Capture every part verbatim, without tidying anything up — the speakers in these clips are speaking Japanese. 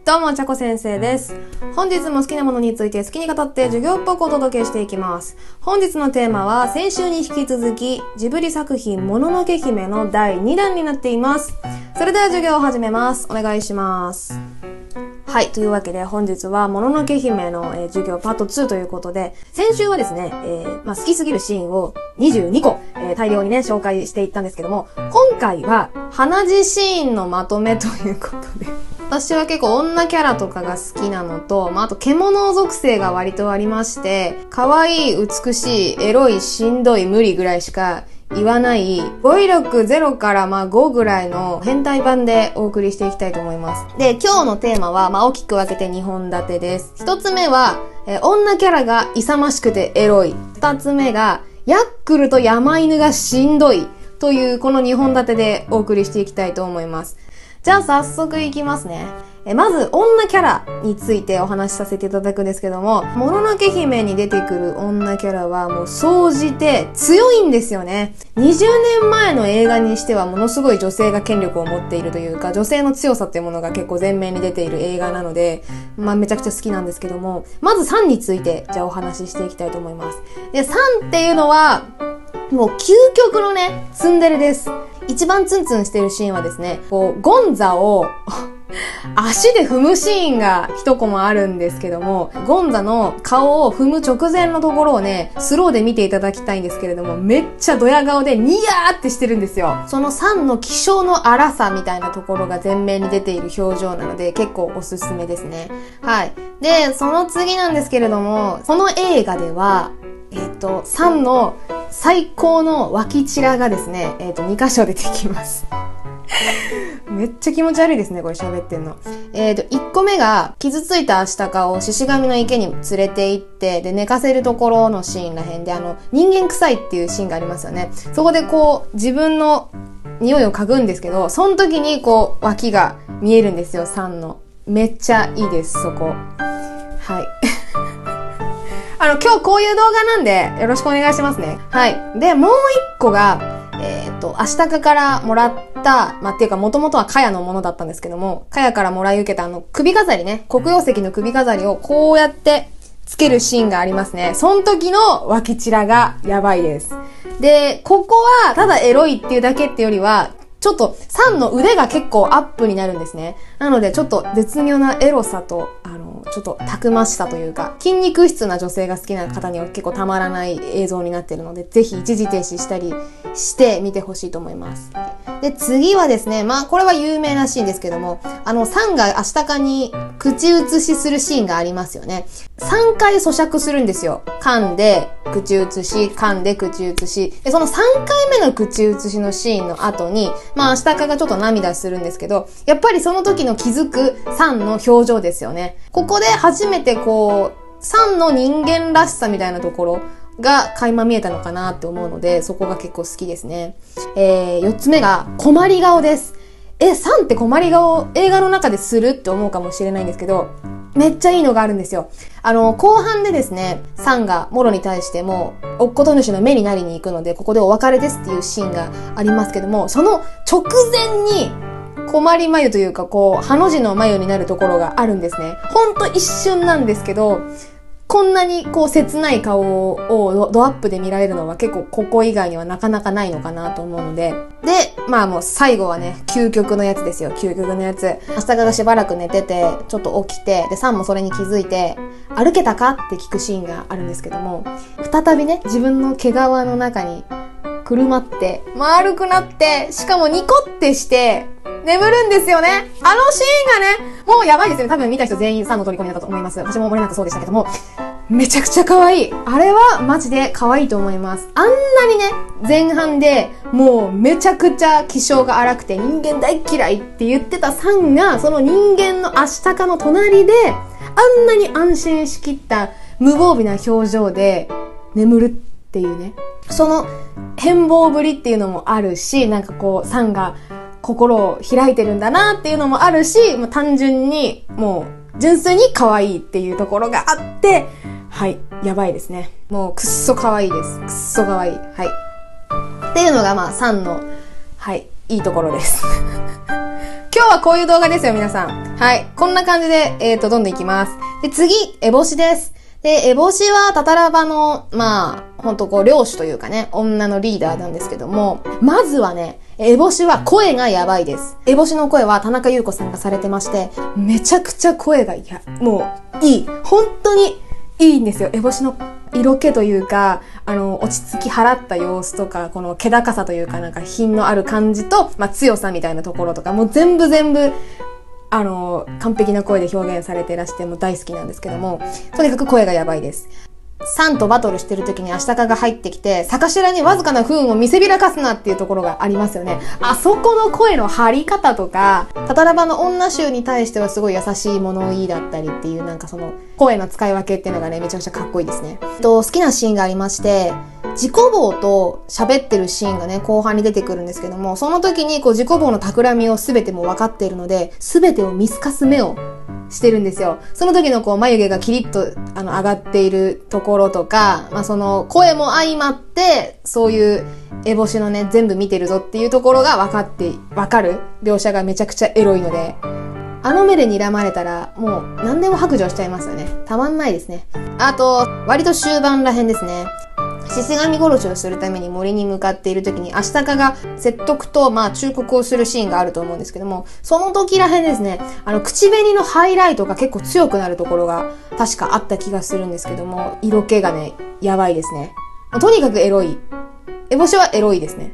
どうも、ちゃこ先生です。本日も好きなものについて好きに語って授業っぽくお届けしていきます。本日のテーマは先週に引き続きジブリ作品もののけ姫のだいにだんになっています。それでは授業を始めます。お願いします。はい。というわけで本日はもののけ姫の、えー、授業パートツーということで、先週はですね、えー、まあ、好きすぎるシーンをにじゅうにこ、えー、大量にね、紹介していったんですけども、今回は鼻血シーンのまとめということで、私は結構女キャラとかが好きなのと、まあ、あと獣属性が割とありまして、可愛い、美しい、エロい、しんどい、無理ぐらいしか言わない語彙力ゼロからまあごぐらいの変態版でお送りしていきたいと思います。で、今日のテーマはまあ大きく分けてにほん立てです。一つ目は、えー、女キャラが勇ましくてエロい。二つ目がヤックルと山犬がしんどいというこのにほん立てでお送りしていきたいと思います。じゃあ早速いきますね。えまず女キャラについてお話しさせていただくんですけども、もののけ姫に出てくる女キャラはもう総じて強いんですよね。にじゅうねんまえの映画にしてはものすごい女性が権力を持っているというか、女性の強さっていうものが結構前面に出ている映画なので、まあめちゃくちゃ好きなんですけども、まずさんについてじゃあお話ししていきたいと思います。で、さんっていうのはもう究極のね、ツンデレです。一番ツンツンしてるシーンはですね、こう、ゴンザを足で踏むシーンが一コマあるんですけども、ゴンザの顔を踏む直前のところをね、スローで見ていただきたいんですけれども、めっちゃドヤ顔でニヤーってしてるんですよ。そのさんの気性の荒さみたいなところが前面に出ている表情なので、結構おすすめですね。はい。で、その次なんですけれども、この映画では、えっと、さんの最高の脇チラがですね、えっと、にかしょ出てきます。めっちゃ気持ち悪いですね、これ喋ってんの。えっと、いっこめが、傷ついたアシタカを獅子神の池に連れて行って、で、寝かせるところのシーンらへんで、あの、人間臭いっていうシーンがありますよね。そこでこう、自分の匂いを嗅ぐんですけど、その時にこう、脇が見えるんですよ、さんの。めっちゃいいです、そこ。はい。あの、今日こういう動画なんで、よろしくお願いしますね。はい。で、もう一個が、えっと、アシタカからもらった、まあ、っていうか、もともとはカヤのものだったんですけども、カヤからもらい受けたあの、首飾りね、黒曜石の首飾りをこうやってつけるシーンがありますね。その時の脇チラがやばいです。で、ここは、ただエロいっていうだけっていうよりは、ちょっとさんの腕が結構アップになるんですね。なのでちょっと絶妙なエロさと、あの、ちょっとたくましさというか、筋肉質な女性が好きな方には結構たまらない映像になっているので、ぜひ一時停止したりして見てほしいと思います。で、次はですね、まあこれは有名なシーンですけども、あの、さんがアシタカに口移しするシーンがありますよね。さんかい咀嚼するんですよ。噛んで、口移し、噛んで、口移し。で、そのさんかいめの口移しのシーンの後に、まあ、アシタカがちょっと涙するんですけど、やっぱりその時の気づくさんの表情ですよね。ここで初めてこう、さんの人間らしさみたいなところが垣間見えたのかなって思うので、そこが結構好きですね。えー、よっつめが、困り顔です。え、さんって困り顔映画の中でするって思うかもしれないんですけど、めっちゃいいのがあるんですよ。あの、後半でですね、サンがモロに対しても、おっこと主の目になりに行くので、ここでお別れですっていうシーンがありますけども、その直前に、困り眉というか、こう、ハの字の眉になるところがあるんですね。ほんと一瞬なんですけど、こんなにこう切ない顔をドアップで見られるのは結構ここ以外にはなかなかないのかなと思うので。で、まあもう最後はね、究極のやつですよ、究極のやつ。アシタカがしばらく寝てて、ちょっと起きて、で、サンもそれに気づいて、歩けたかって聞くシーンがあるんですけども、再びね、自分の毛皮の中にくるまって、丸くなって、しかもニコってして、眠るんですよね。あのシーンがね、もうやばいですよね。多分見た人全員さんの虜になったと思います。私も漏れなくそうでしたけども、めちゃくちゃ可愛い。あれはマジで可愛いと思います。あんなにね、前半でもうめちゃくちゃ気性が荒くて人間大嫌いって言ってたさんが、その人間のアシタカの隣で、あんなに安心しきった無防備な表情で眠るっていうね。その変貌ぶりっていうのもあるし、なんかこう、さんが心を開いてるんだなっていうのもあるし、もう単純にもう純粋に可愛いっていうところがあって、はい、やばいですね。もうくっそ可愛いです。くっそ可愛い。はい。っていうのがまあさんの、はい、いいところです。今はこういう動画ですよ、皆さん。はい。こんな感じで、えっと、どんどんいきます。で、次、エボシです。で、エボシはタタラバの、まあ、ほんとこう、領主というかね、女のリーダーなんですけども、まずはね、エボシは声がやばいです。エボシの声は田中優子さんがされてまして、めちゃくちゃ声がいや、もう、いい。本当にいいんですよ。エボシの色気というか、あの、落ち着き払った様子とか、この気高さというか、なんか品のある感じと、まあ、強さみたいなところとか、もう全部全部、あの、完璧な声で表現されていらして、もう大好きなんですけども、とにかく声がやばいです。サンとバトルしてる時にアシタカが入ってきて、坂頭にわずかな不運を見せびらかすなっていうところがありますよね。あそこの声の張り方とか、タタラバの女衆に対してはすごい優しい物言いだったりっていう、なんかその声の使い分けっていうのがね、めちゃくちゃかっこいいですね。と、好きなシーンがありまして、自己棒と喋ってるシーンがね、後半に出てくるんですけども、その時にこう自己棒の企みを全てもう分かっているので、全てを見透かす目をしてるんですよ。その時のこう眉毛がキリッとあの上がっているところとか、まあその声も相まって、そういうエボシのね、全部見てるぞっていうところが分かって、分かる描写がめちゃくちゃエロいので、あの目で睨まれたらもう何でも白状しちゃいますよね。たまんないですね。あと、割と終盤らへんですね。獅子神殺しをするために森に向かっている時に、アシタカが説得と、まあ、忠告をするシーンがあると思うんですけども、その時らへんですね、あの、口紅のハイライトが結構強くなるところが確かあった気がするんですけども、色気がね、やばいですね。とにかくエロい。エボシはエロいですね。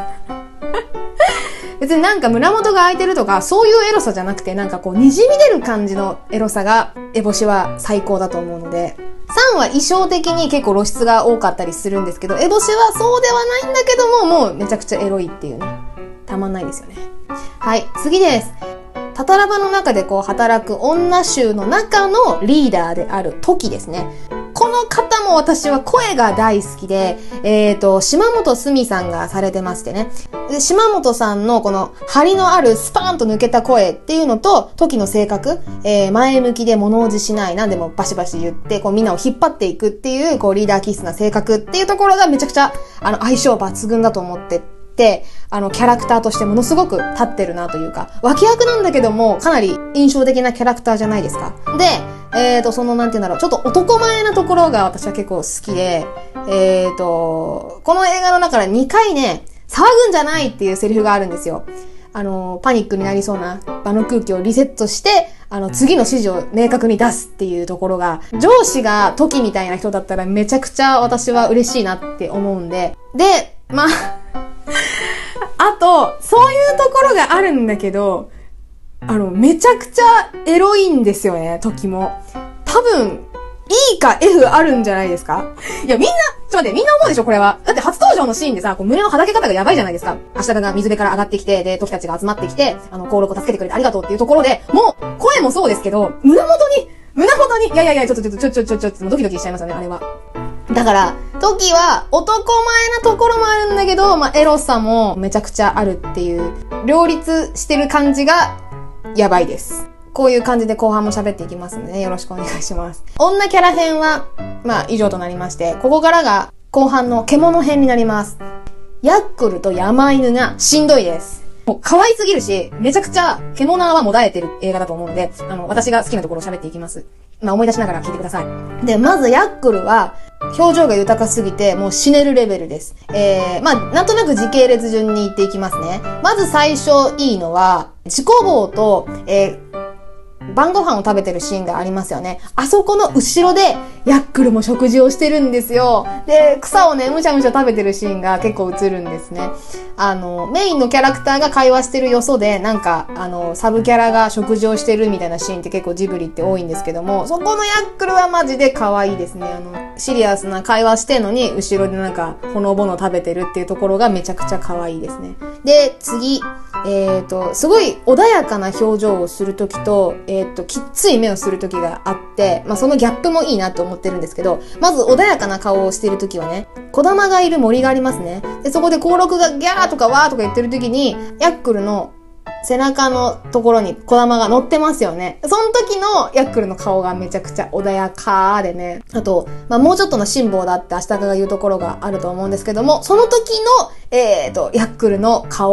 別になんか胸元が開いてるとか、そういうエロさじゃなくて、なんかこう、滲み出る感じのエロさが、エボシは最高だと思うので、さんは衣装的に結構露出が多かったりするんですけど、エボシはそうではないんだけども、もうめちゃくちゃエロいっていうね。たまんないですよね。はい、次です。タタラバの中でこう働く女衆の中のリーダーであるトキですね。この方も私は声が大好きで、えっと、島本すみさんがされてましてね。で、島本さんのこの張りのあるスパーンと抜けた声っていうのと、トキの性格、えー、前向きで物おじしない、何でもバシバシ言って、こうみんなを引っ張っていくっていう、こうリーダー気質な性格っていうところがめちゃくちゃ、あの、相性抜群だと思ってて、あの、キャラクターとしてものすごく立ってるなというか、脇役なんだけども、かなり印象的なキャラクターじゃないですか。で、えーと、その、なんて言うんだろう、ちょっと男前なところが私は結構好きで、えーと、この映画の中でにかいね、騒ぐんじゃないっていうセリフがあるんですよ。あの、パニックになりそうな場の空気をリセットして、あの、次の指示を明確に出すっていうところが、上司がトキみたいな人だったらめちゃくちゃ私は嬉しいなって思うんで、で、まあ、あと、そういうところがあるんだけど、あの、めちゃくちゃエロいんですよね、時も。多分、E か F あるんじゃないですか？いや、みんな、ちょっと待って、みんな思うでしょ、これは。だって初登場のシーンでさ、こう胸のはだけ方がやばいじゃないですか。アシタカが水辺から上がってきて、で、時たちが集まってきて、あの、登録を助けてくれてありがとうっていうところで、もう、声もそうですけど、胸元に、胸元に、いやいやいや、ちょっとちょっとちょちょちょちょちょ、ドキドキしちゃいますよね、あれは。だから、トキは男前なところもあるんだけど、まあ、エロさもめちゃくちゃあるっていう、両立してる感じが、やばいです。こういう感じで後半も喋っていきますのでね、よろしくお願いします。女キャラ編は、まあ以上となりまして、ここからが後半の獣編になります。ヤックルと山犬がしんどいです。もう可愛すぎるし、めちゃくちゃ獣はもだえてる映画だと思うので、あの、私が好きなところを喋っていきます。まあ思い出しながら聞いてください。で、まずヤックルは、表情が豊かすぎて、もう死ねるレベルです。えー、まあ、なんとなく時系列順に言っていきますね。まず最初いいのは、自己棒と、えー、晩ご飯を食べてるシーンがありますよね。あそこの後ろで、ヤックルも食事をしてるんですよ。で、草をね、むしゃむしゃ食べてるシーンが結構映るんですね。あの、メインのキャラクターが会話してるよそで、なんか、あの、サブキャラが食事をしてるみたいなシーンって結構ジブリって多いんですけども、そこのヤックルはマジで可愛いですね。あの、シリアスな会話してんのに、後ろでなんか、ほのぼの食べてるっていうところがめちゃくちゃ可愛いですね。で、次、えっと、すごい穏やかな表情をするときと、えっと、きっつい目をするときがあって、まあ、そのギャップもいいなと思ってるんですけど、まず穏やかな顔をしているときはね、小玉がいる森がありますね。で、そこで甲六がギャーとかワーとか言ってるときに、ヤックルの背中のところに小玉が乗ってますよね。その時のヤックルの顔がめちゃくちゃ穏やかでね。あと、まあ、もうちょっとの辛抱だってアシタカが言うところがあると思うんですけども、その時の、えーと、ヤックルの顔。確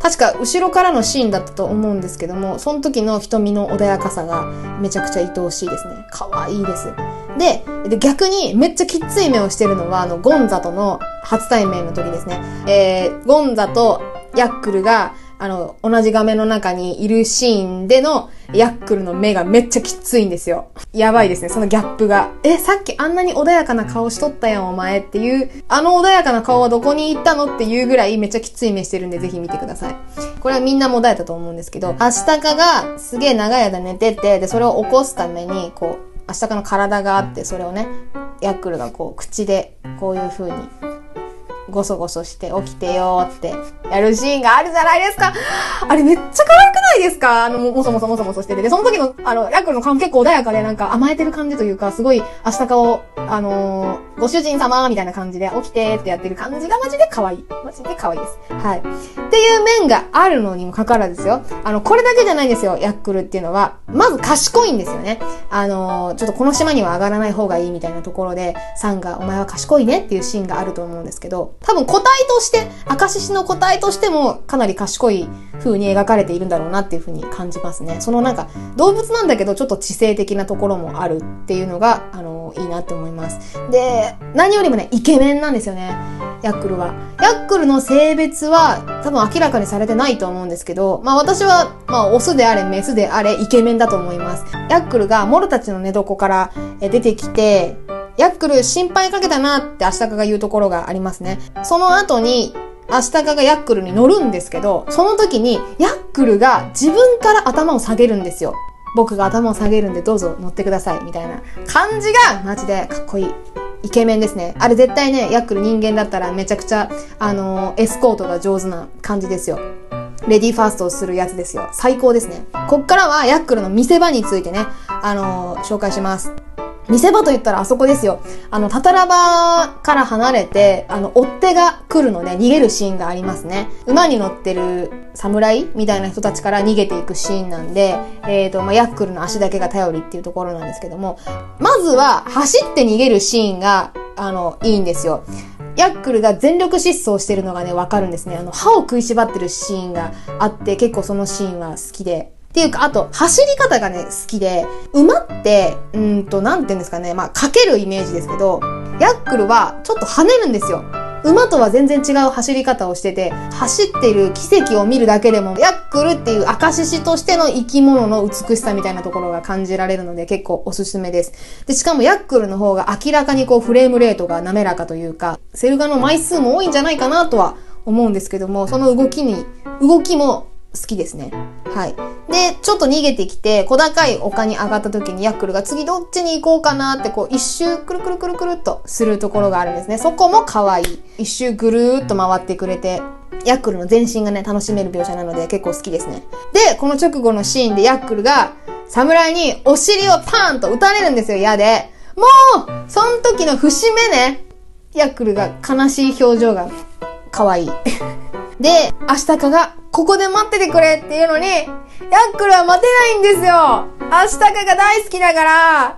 確か後ろからのシーンだったと思うんですけども、その時の瞳の穏やかさがめちゃくちゃ愛おしいですね。可愛いです。で、で逆にめっちゃきっつい目をしてるのは、あの、ゴンザとの初対面の時ですね。えー、ゴンザとヤックルが、あの、同じ画面の中にいるシーンでのヤックルの目がめっちゃきついんですよ。やばいですね、そのギャップが。え、さっきあんなに穏やかな顔しとったやん、お前っていう、あの穏やかな顔はどこに行ったのっていうぐらいめっちゃきつい目してるんで、ぜひ見てください。これはみんなもだえたと思うんですけど、アシタカがすげえ長い間寝てて、で、それを起こすために、こう、アシタカの体があって、それをね、ヤックルがこう、口で、こういう風に、ゴソゴソして起きてよーってやるシーンがあるじゃないですか。あれめっちゃ可愛くないですか？あの、もそもそもそもそしてて。で、その時の、あの、ヤックルの顔結構穏やかで、なんか甘えてる感じというか、すごい、アシタカを、あのー、ご主人様みたいな感じで起きてってやってる感じがマジで可愛い。マジで可愛いです。はい。っていう面があるのにもかかわらずですよ。あの、これだけじゃないんですよ、ヤックルっていうのは。まず賢いんですよね。あのー、ちょっとこの島には上がらない方がいいみたいなところで、サンが、お前は賢いねっていうシーンがあると思うんですけど、多分個体として、アカシシの個体としてもかなり賢い風に描かれているんだろうなっていう風に感じますね。そのなんか動物なんだけどちょっと知性的なところもあるっていうのが、あのー、いいなって思います。で、何よりもね、イケメンなんですよね。ヤックルは。ヤックルの性別は多分明らかにされてないと思うんですけど、まあ私は、まあオスであれメスであれイケメンだと思います。ヤックルがモルたちの寝床から出てきて、ヤックル心配かけたなってアシタカが言うところがありますね。その後にアシタカがヤックルに乗るんですけど、その時にヤックルが自分から頭を下げるんですよ。僕が頭を下げるんでどうぞ乗ってくださいみたいな感じがマジでかっこいい。イケメンですね。あれ絶対ね、ヤックル人間だったらめちゃくちゃ、あのー、エスコートが上手な感じですよ。レディーファーストをするやつですよ。最高ですね。こっからはヤックルの見せ場についてね、あのー、紹介します。見せ場と言ったらあそこですよ。あの、タタラバから離れて、あの、追っ手が来るので逃げるシーンがありますね。馬に乗ってる侍みたいな人たちから逃げていくシーンなんで、えっと、まあ、ヤックルの足だけが頼りっていうところなんですけども、まずは走って逃げるシーンが、あの、いいんですよ。ヤックルが全力疾走してるのがね、わかるんですね。あの、歯を食いしばってるシーンがあって、結構そのシーンは好きで。っていうか、あと、走り方がね、好きで、馬って、うーんと、なんていうんですかね、まあ、かけるイメージですけど、ヤックルはちょっと跳ねるんですよ。馬とは全然違う走り方をしてて、走ってる奇跡を見るだけでも、ヤックルっていうアカシシとしての生き物の美しさみたいなところが感じられるので、結構おすすめです。で、しかもヤックルの方が明らかにこう、フレームレートが滑らかというか、セル画の枚数も多いんじゃないかなとは思うんですけども、その動きに、動きも好きですね。はい。で、ちょっと逃げてきて、小高い丘に上がった時にヤックルが次どっちに行こうかなってこう一周くるくるくるくるっとするところがあるんですね。そこも可愛い。一周ぐるーっと回ってくれて、ヤックルの全身がね、楽しめる描写なので結構好きですね。で、この直後のシーンでヤックルが侍にお尻をパーンと打たれるんですよ、矢で。もうその時の節目ね、ヤックルが悲しい表情が可愛い。で、アシタカがここで待っててくれっていうのに、ヤックルは待てないんですよ。アシタカが大好きだから、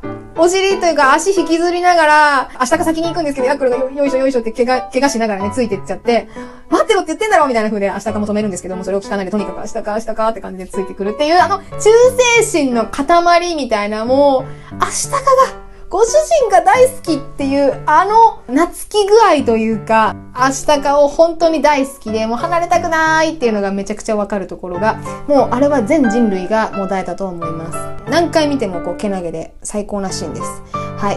お尻というか足引きずりながら、アシタカ先に行くんですけど、ヤックルがよ、よいしょよいしょって怪我、怪我しながらね、ついてっちゃって、待ってろって言ってんだろみたいな風でアシタカも止めるんですけども、それを聞かないでとにかくアシタカ、アシタカって感じでついてくるっていう、あの、忠誠心の塊みたいな、もう、アシタカが、ご主人が大好きっていう、あの、懐き具合というか、アシタカを本当に大好きで、もう離れたくないっていうのがめちゃくちゃわかるところが、もうあれは全人類がもだえたと思います。何回見てもこう、けなげで最高なシーンです。はい。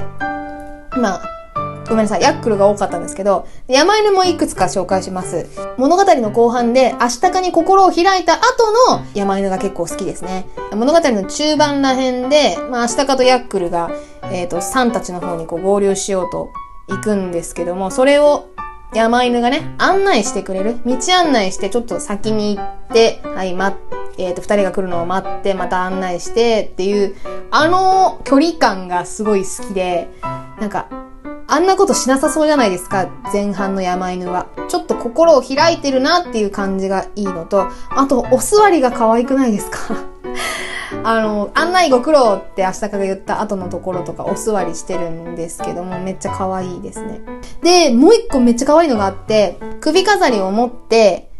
まあ、ごめんなさい。ヤックルが多かったんですけど、山犬もいくつか紹介します。物語の後半で、アシタカに心を開いた後の山犬が結構好きですね。物語の中盤ら辺で、まあ、アシタカとヤックルが、えっと、サンたちの方にこう合流しようと行くんですけども、それを山犬がね、案内してくれる。道案内してちょっと先に行って、はい、待って、えっと、二人が来るのを待って、また案内してっていう、あの距離感がすごい好きで、なんか、あんなことしなさそうじゃないですか、前半の山犬は。ちょっと心を開いてるなっていう感じがいいのと、あと、お座りが可愛くないですかあの、案内ご苦労ってアシタカが言った後のところとかお座りしてるんですけども、めっちゃ可愛いですね。で、もう一個めっちゃ可愛いのがあって、首飾りを持って、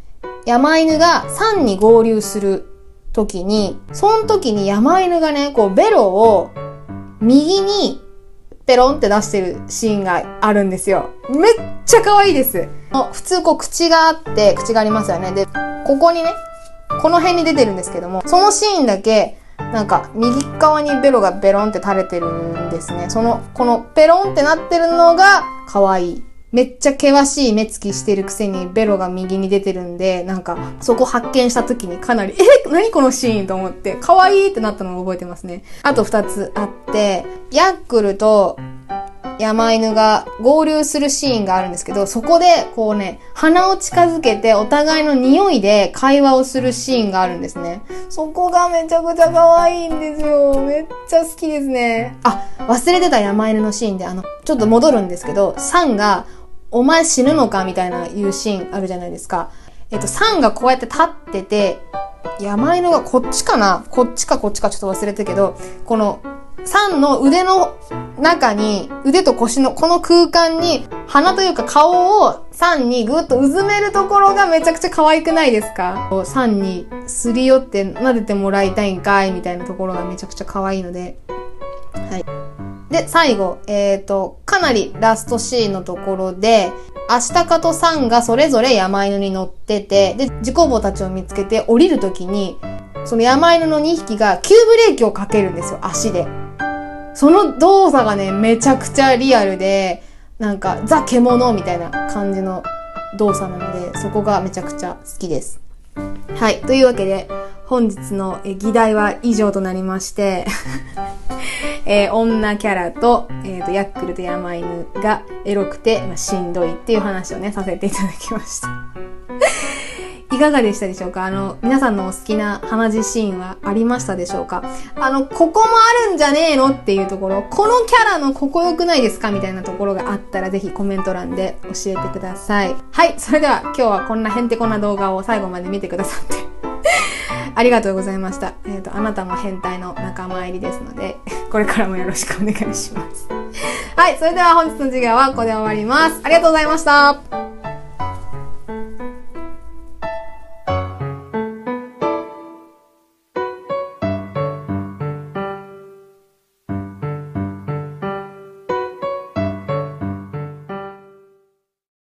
山犬がさんに合流する時に、その時に山犬がね、こうベロを右にペロンって出してるシーンがあるんですよ。めっちゃ可愛いです。普通こう口があって、口がありますよね。で、ここにね、この辺に出てるんですけども、そのシーンだけ、なんか右側にベロがベロンって垂れてるんですね。その、このペロンってなってるのが可愛い。めっちゃ険しい目つきしてるくせにベロが右に出てるんで、なんかそこ発見した時にかなり、え、何このシーンと思って、可愛いってなったのを覚えてますね。あと二つあって、ヤックルと山犬が合流するシーンがあるんですけど、そこでこうね、鼻を近づけてお互いの匂いで会話をするシーンがあるんですね。そこがめちゃくちゃ可愛いんですよ。めっちゃ好きですね。あ、忘れてた山犬のシーンで、あの、ちょっと戻るんですけど、サンが、お前死ぬのかみたいな言うシーンあるじゃないですか。えっと、サンがこうやって立ってて、山犬がこっちかなこっちかこっちかちょっと忘れたけど、この、サンの腕の中に、腕と腰のこの空間に、鼻というか顔をサンにぐっとうずめるところがめちゃくちゃ可愛くないですか？サンにすり寄って撫でてもらいたいんかいみたいなところがめちゃくちゃ可愛いので。はい。で、最後、えっと、かなりラストシーンのところで、アシタカとサンがそれぞれ山犬に乗ってて、で、自己棒たちを見つけて降りるときに、その山犬のにひきが急ブレーキをかけるんですよ、足で。その動作がね、めちゃくちゃリアルで、なんか、ザ・獣みたいな感じの動作なので、そこがめちゃくちゃ好きです。はい。というわけで、本日の議題は以上となりまして、えー、女キャラと、えっと、ヤックルと山犬がエロくて、まあ、しんどいっていう話をね、させていただきました。いかがでしたでしょうか？あの、皆さんのお好きな鼻血シーンはありましたでしょうか？あの、ここもあるんじゃねえのっていうところ、このキャラのここ良くないですかみたいなところがあったらぜひコメント欄で教えてください。はい、それでは今日はこんなへんてこな動画を最後まで見てくださってありがとうございました。えっと、あなたも変態の仲間入りですので、これからもよろしくお願いします。はい、それでは本日の授業はここで終わります。ありがとうございました。